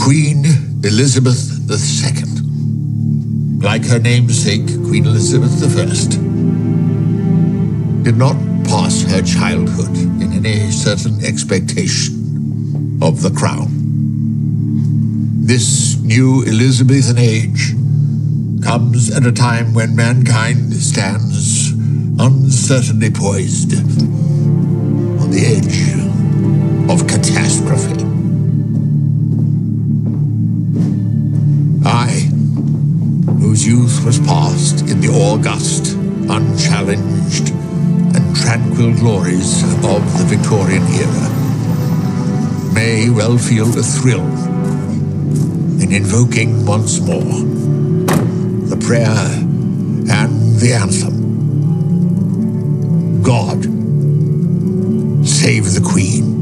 Queen Elizabeth II, like her namesake, Queen Elizabeth I, did not pass her childhood in any certain expectation of the crown. This new Elizabethan age comes at a time when mankind stands uncertainly poised on the edge of catastrophe. I, whose youth was passed in the august, unchallenged, and tranquil glories of the Victorian era, may well feel a thrill in invoking once more the prayer and the anthem. God, save the Queen.